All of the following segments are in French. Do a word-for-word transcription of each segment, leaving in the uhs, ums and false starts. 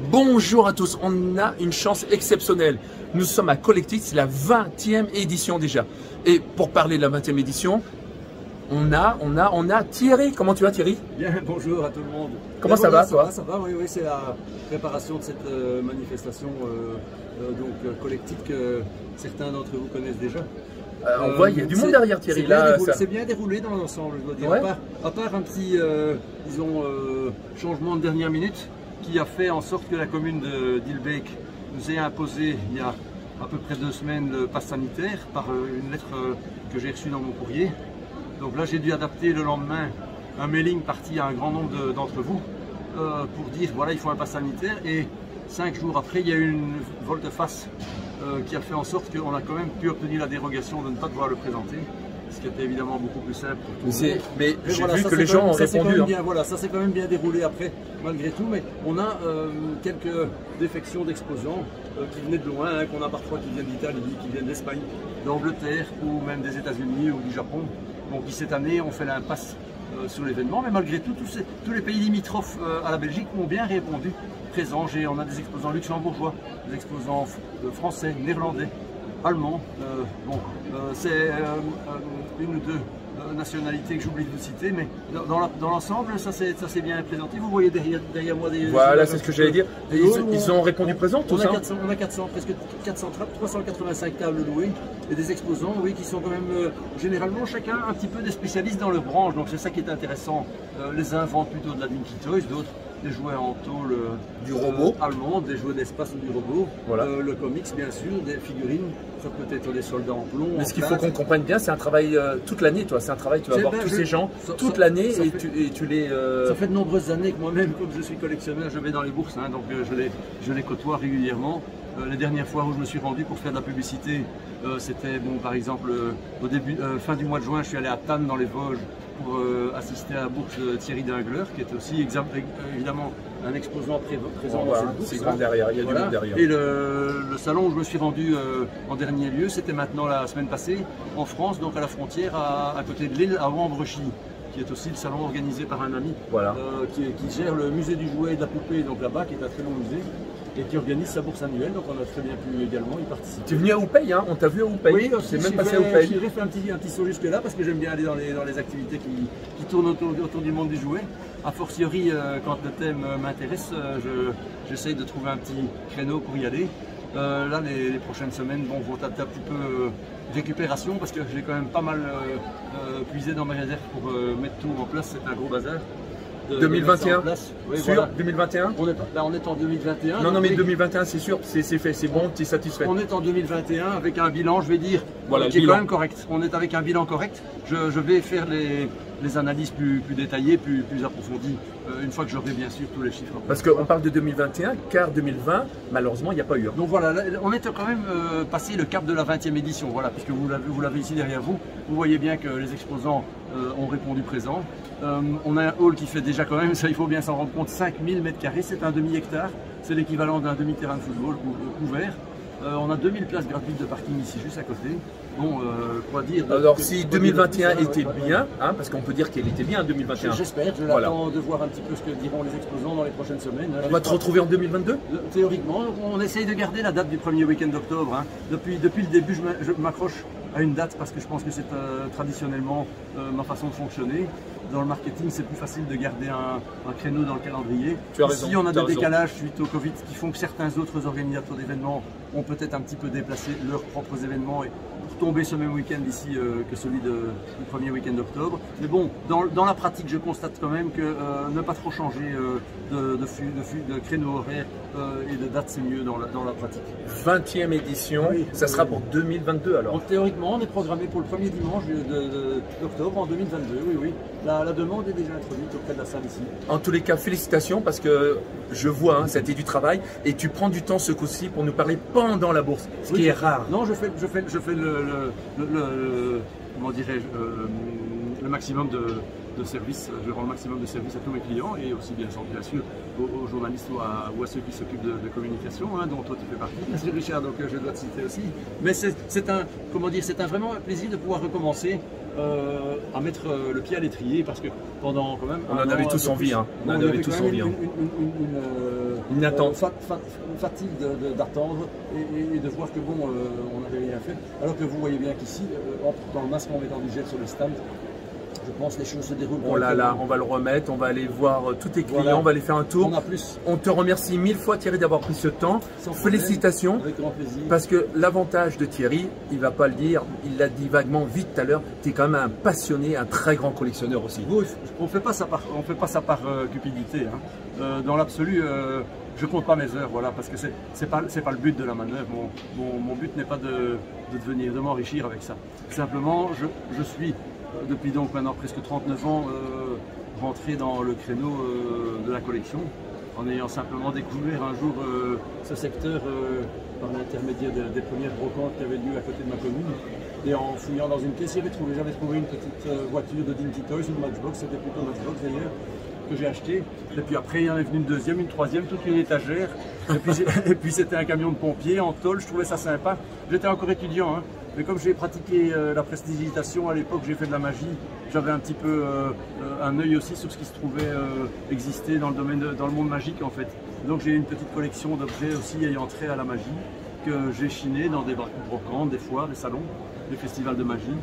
Bonjour à tous, on a une chance exceptionnelle. Nous sommes à Collectif, c'est la vingtième édition déjà. Et pour parler de la vingtième édition, on a, on a, on a Thierry. Comment tu vas Thierry? Bien, bonjour à tout le monde. Comment ça va toi? Ça va, oui, oui, c'est la préparation de cette euh, manifestation euh, euh, donc, euh, collective que certains d'entre vous connaissent déjà. Euh, on voit, il y a du monde derrière Thierry. Là, c'est bien déroulé dans l'ensemble, je dois dire. Ouais. À, part, à part un petit, euh, disons, euh, changement de dernière minute qui a fait en sorte que la commune de d'Ilbeek nous ait imposé il y a à peu près deux semaines le pass sanitaire par euh, une lettre euh, que j'ai reçue dans mon courrier. Donc là, j'ai dû adapter le lendemain un mailing parti à un grand nombre d'entre vous euh, pour dire voilà, il faut un pass sanitaire. Et cinq jours après, il y a eu une volte-face euh, qui a fait en sorte qu'on a quand même pu obtenir la dérogation de ne pas devoir le présenter. Ce qui était évidemment beaucoup plus simple pour tout le monde. Mais j'ai voilà, vu que les gens ont répondu. Hein. Bien, voilà, ça s'est quand même bien déroulé après, malgré tout. Mais on a euh, quelques défections d'exposants euh, qui venaient de loin, hein, qu'on a parfois qui viennent d'Italie, qui viennent d'Espagne, d'Angleterre ou même des États-Unis ou du Japon. Donc qui cette année ont fait l'impasse euh, sur l'événement. Mais malgré tout, tous, ces, tous les pays limitrophes euh, à la Belgique ont bien répondu. Présents, on a des exposants luxembourgeois, des exposants euh, français, néerlandais, allemand. Euh, bon, euh, c'est euh, euh, une ou deux euh, nationalités que j'oublie de vous citer, mais dans, dans l'ensemble, ça s'est bien présenté. Vous voyez derrière, derrière moi des... Voilà, c'est ce que j'allais dire. Ils, ils, ils ont répondu présent, tout on ça a, quatre cents, on a quatre cents, presque quatre cents, trois cent quatre-vingt-cinq tables louées et des exposants, oui, qui sont quand même euh, généralement chacun un petit peu des spécialistes dans leur branche. Donc c'est ça qui est intéressant. Euh, les uns vendent plutôt de la Dinky Toys, d'autres des jouets en tôle euh, du robot euh, allemand, des jouets d'espace ou du robot, voilà. euh, le comics bien sûr, des figurines, ça peut être des soldats en plomb. Mais ce qu'il faut qu'on comprenne bien, c'est un travail euh, toute l'année, toi. C'est un travail, tu vas voir tous je, ces gens ça, toute l'année et, et tu les. Euh... Ça fait de nombreuses années que moi-même, comme je suis collectionneur, je vais dans les bourses, hein, donc euh, je, les, je les côtoie régulièrement. Euh, les dernières fois où je me suis rendu pour faire de la publicité, euh, c'était bon, par exemple euh, au début, euh, fin du mois de juin, je suis allé à Tannes dans les Vosges pour euh, assister à la bourse de Thierry Dingler, qui est aussi évidemment un exposant pré présent oh, dans cette bourse. C'est grand derrière, il y a voilà. du monde derrière. Et le, le salon où je me suis rendu euh, en dernier lieu, c'était maintenant la semaine passée en France, donc à la frontière à, à côté de Lille, à Wambrechy, qui est aussi le salon organisé par un ami voilà. euh, qui, qui gère le musée du jouet et de la poupée, donc là-bas, qui est un très bon musée, et qui organise sa bourse annuelle, donc on a très bien pu également y participer. Tu es venu à Oupey, hein? On t'a vu à Oupey? Oui, c'est même passé à Oupey. J'ai fait un petit, un petit saut jusque là parce que j'aime bien aller dans les, dans les activités qui, qui tournent autour, autour du monde du jouet. A fortiori, euh, quand le thème m'intéresse, euh, j'essaye de trouver un petit créneau pour y aller. Euh, là, les, les prochaines semaines bon, vont être un petit peu euh, récupération parce que j'ai quand même pas mal euh, euh, puisé dans mes réserves pour euh, mettre tout en place. C'est un gros bazar. deux mille vingt et un, oui, sûr voilà. deux mille vingt et un on est, là on est en deux mille vingt et un. Non, non, mais deux mille vingt et un c'est sûr, c'est fait, c'est bon, tu es satisfait. On est en deux mille vingt et un avec un bilan, je vais dire, voilà, qui est quand même correct. On est avec un bilan correct. Je, je vais faire les, les analyses plus, plus détaillées, plus, plus approfondies, euh, une fois que j'aurai bien sûr tous les chiffres. Parce qu'on parle de deux mille vingt et un, car deux mille vingt, malheureusement, il n'y a pas eu. Donc voilà, là, on est quand même euh, passé le cap de la vingtième édition, voilà, puisque vous l'avez ici derrière vous. Vous voyez bien que les exposants euh, ont répondu présent. Euh, on a un hall qui fait déjà quand même, ça il faut bien s'en rendre compte, cinq mille mètres carrés, c'est un demi-hectare, c'est l'équivalent d'un demi-terrain de football couvert. Euh, on a deux mille places gratuites de parking ici, juste à côté. Bon, euh, quoi dire Alors que, si deux mille vingt et un était ouais, bien, hein, parce qu'on peut dire qu'elle était bien deux mille vingt et un. J'espère, je voilà. l'attends de voir un petit peu ce que diront les exposants dans les prochaines semaines. On va te retrouver en deux mille vingt-deux? Théoriquement, on essaye de garder la date du premier week-end d'octobre. Hein. Depuis, depuis le début, je m'accroche à une date parce que je pense que c'est euh, traditionnellement euh, ma façon de fonctionner. Dans le marketing, c'est plus facile de garder un, un créneau dans le calendrier. Tu as Ici, raison, on a des raison. décalages suite au Covid qui font que certains autres organisateurs d'événements ont peut-être un petit peu déplacé leurs propres événements et pour tomber ce même week-end ici euh, que celui de, du premier week-end d'octobre. Mais bon, dans, dans la pratique, je constate quand même que euh, ne pas trop changer euh, de, de, fût, de, fût, de créneau horaire euh, et de date, c'est mieux dans la, dans la pratique. vingtième édition, oui, ça oui. sera pour deux mille vingt-deux alors? Donc, théoriquement, on est programmé pour le premier dimanche d'octobre en deux mille vingt-deux, oui, oui. La, la demande est déjà introduite auprès de la salle ici. En tous les cas, félicitations parce que je vois, hein, ça a été du travail et tu prends du temps ce coup-ci pour nous parler pendant la bourse, ce oui, qui est rare. Non, je fais, je fais, je fais le, le, le, le comment dirais-je, euh, le maximum de, de services, je rends le maximum de services à tous mes clients et aussi bien, bien sûr aux, aux journalistes ou à, ou à ceux qui s'occupent de, de communication, hein, dont toi tu fais partie, Monsieur Richard, donc je dois te citer aussi. Mais c'est un, comment dire, c'est un vraiment un plaisir de pouvoir recommencer euh, à mettre euh, le pied à l'étrier parce que pendant quand même. On en avait tous envie, hein. On en avait tous envie. Une, une, une, une, Une attente. Euh, fat, fat, fatigue d'attendre et, et, et de voir que bon, euh, on n'avait rien fait. Alors que vous voyez bien qu'ici, euh, en portant le masque, en mettant du gel sur le stand, je pense que les choses se déroulent. Oh là là, on va le remettre, on va aller voir tous tes clients, voilà. On va aller faire un tour. On a plus. On te remercie mille fois Thierry d'avoir pris ce temps. Sans Félicitations. Problème, avec grand plaisir. Parce que l'avantage de Thierry, il ne va pas le dire, il l'a dit vaguement vite tout à l'heure, tu es quand même un passionné, un très grand collectionneur aussi. Oui, on ne fait pas ça par, on fait pas ça par euh, cupidité. Hein. Euh, dans l'absolu, euh, je ne compte pas mes heures, voilà, parce que ce n'est pas, pas le but de la manœuvre. Mon, mon, mon but n'est pas de, de devenir, de m'enrichir avec ça. Simplement, je, je suis depuis donc maintenant presque trente-neuf ans euh, rentré dans le créneau euh, de la collection, en ayant simplement découvert un jour euh, ce secteur euh, par l'intermédiaire des, des premières brocantes qui avaient lieu à côté de ma commune. Et en fouillant dans une caisse, j'avais trouvé, j'avais trouvé une petite euh, voiture de Dinky Toys, une Matchbox, c'était plutôt Matchbox d'ailleurs, que j'ai acheté. Et puis après, il y en est venu une deuxième, une troisième, toute une étagère. Et puis, et puis c'était un camion de pompiers en tôle, je trouvais ça sympa. J'étais encore étudiant, hein. Mais comme j'ai pratiqué euh, la prestidigitation à l'époque, j'ai fait de la magie, j'avais un petit peu euh, un œil aussi sur ce qui se trouvait euh, exister dans le domaine, de, dans le monde magique en fait. Donc j'ai une petite collection d'objets aussi ayant trait à la magie que j'ai chiné dans des brocantes, des foires, des salons, des festivals de magie.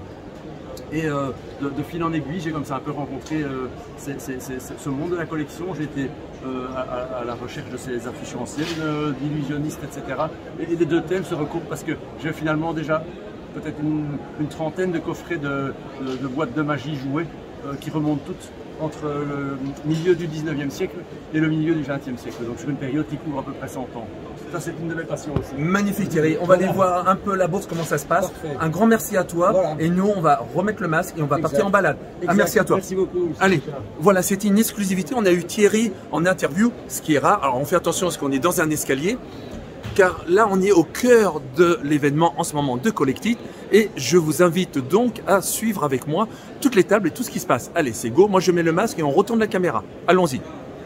Et euh, de, de fil en aiguille, j'ai comme ça un peu rencontré euh, c'est, c'est, c'est, ce monde de la collection. J'ai été euh, à, à la recherche de ces affiches anciennes, euh, d'illusionnistes, et cetera. Et, et les deux thèmes se recoupent parce que j'ai finalement déjà peut-être une, une trentaine de coffrets de, de, de boîtes de magie jouées euh, qui remontent toutes entre le milieu du dix-neuvième siècle et le milieu du vingtième siècle, donc sur une période qui couvre à peu près cent ans. Ça, c'est une de mes passions aussi. Magnifique Thierry, on va voilà. aller voir un peu la bourse, comment ça se passe. Parfait. Un grand merci à toi, voilà. Et nous on va remettre le masque et on va exact. partir en balade. Ah, merci à toi. Merci beaucoup. Allez, voilà, c'était une exclusivité, on a eu Thierry en interview, ce qui est rare. Alors on fait attention parce qu'on est dans un escalier, car là on est au cœur de l'événement en ce moment de Collectit, et je vous invite donc à suivre avec moi toutes les tables et tout ce qui se passe. Allez, c'est go, moi je mets le masque et on retourne la caméra. Allons-y.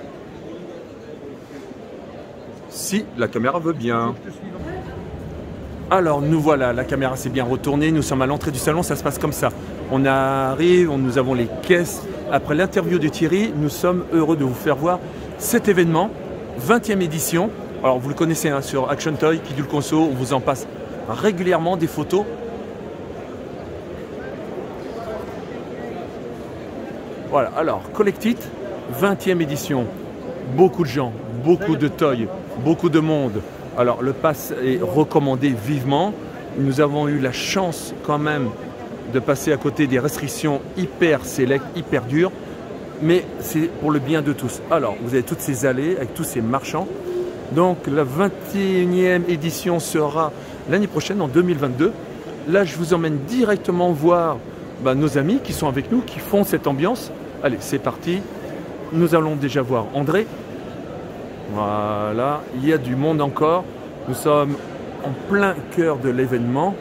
Si la caméra veut bien. Alors nous voilà, la caméra s'est bien retournée, nous sommes à l'entrée du salon, ça se passe comme ça. On arrive, on, nous avons les caisses. Après l'interview de Thierry, nous sommes heureux de vous faire voir cet événement, vingtième édition. Alors vous le connaissez hein, sur Action Toy, Kidule Conso, on vous en passe régulièrement des photos. Voilà, alors Collectit, vingtième édition, beaucoup de gens, beaucoup de toys, beaucoup de monde. Alors le pass est recommandé vivement. Nous avons eu la chance quand même de passer à côté des restrictions hyper sélectes, hyper dures. Mais c'est pour le bien de tous. Alors vous avez toutes ces allées avec tous ces marchands. Donc la vingt et unième édition sera l'année prochaine, en deux mille vingt-deux. Là je vous emmène directement voir bah, nos amis qui sont avec nous, qui font cette ambiance. Allez, c'est parti. Nous allons déjà voir André. Voilà, il y a du monde encore. Nous sommes en plein cœur de l'événement.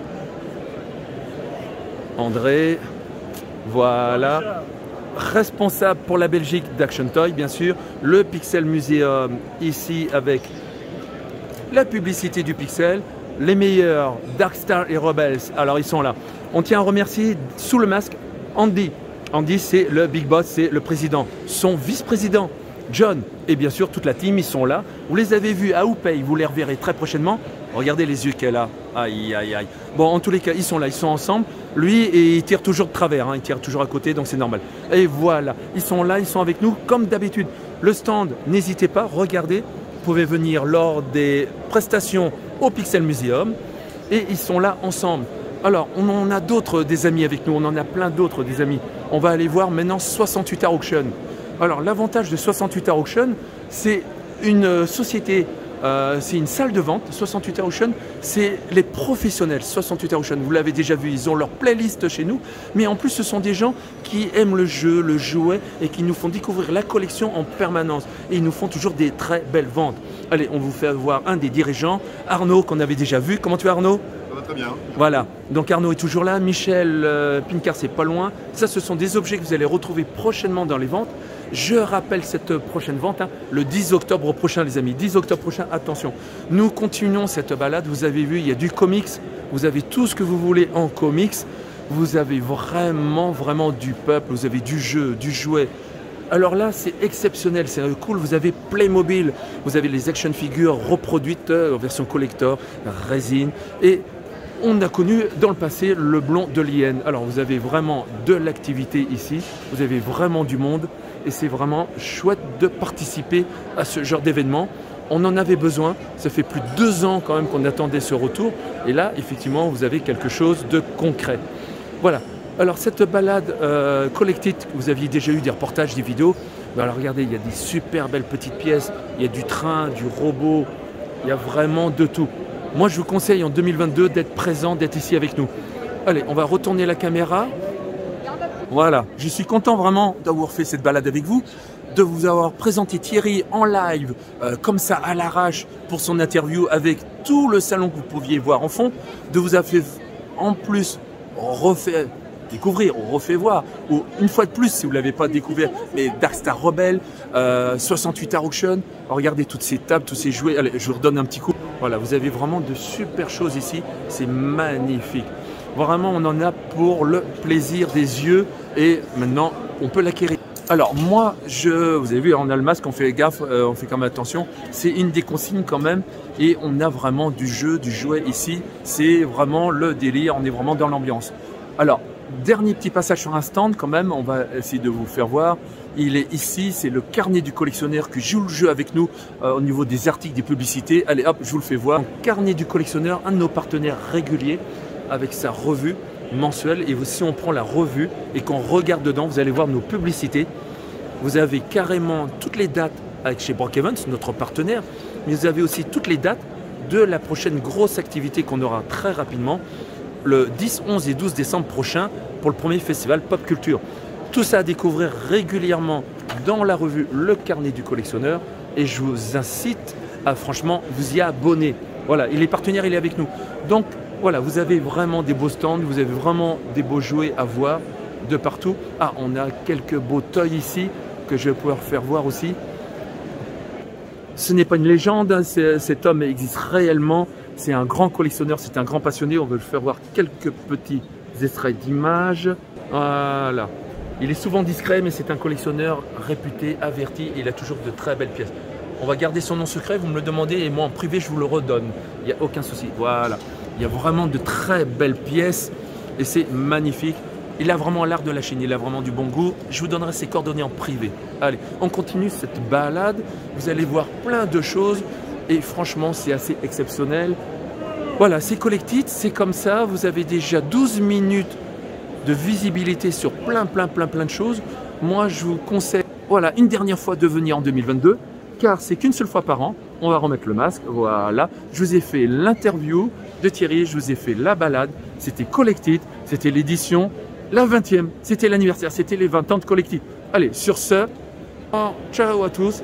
André, voilà. Responsable pour la Belgique d'Action Toy, bien sûr. Le Pixel Museum, ici, avec la publicité du Pixel. Les meilleurs, Darkstar et Rebels. Alors, ils sont là. On tient à remercier, sous le masque, Andy. Andy, c'est le big boss, c'est le président. Son vice-président, John, et bien sûr toute la team, ils sont là. Vous les avez vus à Oupey, vous les reverrez très prochainement. Regardez les yeux qu'elle a. Aïe, aïe, aïe. Bon, en tous les cas, ils sont là, ils sont ensemble. Lui, et il tire toujours de travers, hein, il tire toujours à côté, donc c'est normal. Et voilà, ils sont là, ils sont avec nous, comme d'habitude. Le stand, n'hésitez pas, regardez. Vous pouvez venir lors des prestations au Pixel Museum. Et ils sont là ensemble. Alors, on en a d'autres des amis avec nous, on en a plein d'autres des amis. On va aller voir maintenant soixante-huit Art Auction. Alors, l'avantage de soixante-huit Art Auction, c'est une société, euh, c'est une salle de vente. soixante-huit Art Auction, c'est les professionnels. soixante-huit Art Auction, vous l'avez déjà vu, ils ont leur playlist chez nous. Mais en plus, ce sont des gens qui aiment le jeu, le jouet et qui nous font découvrir la collection en permanence. Et ils nous font toujours des très belles ventes. Allez, on vous fait voir un des dirigeants, Arnaud, qu'on avait déjà vu. Comment tu vas, Arnaud ? Très bien. Voilà, donc Arnaud est toujours là, Michel euh, Pincard, c'est pas loin. Ça, ce sont des objets que vous allez retrouver prochainement dans les ventes. Je rappelle cette prochaine vente, hein, le dix octobre prochain, les amis. dix octobre prochain, attention. Nous continuons cette balade. Vous avez vu, il y a du comics. Vous avez tout ce que vous voulez en comics. Vous avez vraiment, vraiment du peuple. Vous avez du jeu, du jouet. Alors là, c'est exceptionnel, c'est cool. Vous avez Playmobil, vous avez les action figures reproduites en version collector, résine. Et on a connu dans le passé le blond de l'I N. Alors vous avez vraiment de l'activité ici, vous avez vraiment du monde. Et c'est vraiment chouette de participer à ce genre d'événement. On en avait besoin, ça fait plus de deux ans quand même qu'on attendait ce retour. Et là, effectivement, vous avez quelque chose de concret. Voilà. Alors cette balade euh, collected, vous aviez déjà eu des reportages, des vidéos. Ben alors regardez, il y a des super belles petites pièces, il y a du train, du robot, il y a vraiment de tout. Moi je vous conseille en deux mille vingt-deux d'être présent, d'être ici avec nous. Allez, on va retourner la caméra. Voilà, je suis content vraiment d'avoir fait cette balade avec vous, de vous avoir présenté Thierry en live, euh, comme ça à l'arrache pour son interview avec tout le salon que vous pouviez voir en fond, de vous avoir fait en plus refaire découvrir, on refait voir, ou une fois de plus si vous ne l'avez pas découvert, mais Darkstar Rebel, euh, soixante-huit Art Auction, regardez toutes ces tables, tous ces jouets, allez, je vous redonne un petit coup, voilà, vous avez vraiment de super choses ici, c'est magnifique, vraiment on en a pour le plaisir des yeux, et maintenant on peut l'acquérir. Alors moi, je, vous avez vu, on a le masque, on fait gaffe, euh, on fait quand même attention, c'est une des consignes quand même, et on a vraiment du jeu, du jouet ici, c'est vraiment le délire, on est vraiment dans l'ambiance. Alors, dernier petit passage sur un stand quand même, on va essayer de vous faire voir. Il est ici, c'est le carnet du collectionneur qui joue le jeu avec nous euh, au niveau des articles, des publicités. Allez hop, je vous le fais voir. Donc, carnet du collectionneur, un de nos partenaires réguliers avec sa revue mensuelle. Et si on prend la revue et qu'on regarde dedans, vous allez voir nos publicités. Vous avez carrément toutes les dates avec chez Brock Evans, notre partenaire. Mais vous avez aussi toutes les dates de la prochaine grosse activité qu'on aura très rapidement, le dix, onze et douze décembre prochain pour le premier festival Pop Culture. Tout ça à découvrir régulièrement dans la revue Le Carnet du Collectionneur et je vous incite à franchement vous y abonner. Voilà, il est partenaire, il est avec nous. Donc voilà, vous avez vraiment des beaux stands, vous avez vraiment des beaux jouets à voir de partout. Ah, on a quelques beaux toys ici que je vais pouvoir faire voir aussi. Ce n'est pas une légende, hein, cet homme existe réellement. C'est un grand collectionneur, c'est un grand passionné. On veut le faire voir quelques petits extraits d'images. Voilà. Il est souvent discret, mais c'est un collectionneur réputé, averti. Et il a toujours de très belles pièces. On va garder son nom secret, vous me le demandez, et moi en privé, je vous le redonne. Il n'y a aucun souci. Voilà. Il y a vraiment de très belles pièces et c'est magnifique. Il a vraiment l'art de la Chine, il a vraiment du bon goût. Je vous donnerai ses coordonnées en privé. Allez, on continue cette balade. Vous allez voir plein de choses. Et franchement, c'est assez exceptionnel. Voilà, c'est collected, c'est comme ça. Vous avez déjà douze minutes de visibilité sur plein, plein, plein, plein de choses. Moi, je vous conseille, voilà, une dernière fois de venir en deux mille vingt-deux, car c'est qu'une seule fois par an. On va remettre le masque, voilà. Je vous ai fait l'interview de Thierry, je vous ai fait la balade. C'était collected, c'était l'édition, la vingtième, c'était l'anniversaire, c'était les vingt ans de collected. Allez, sur ce, ciao à tous.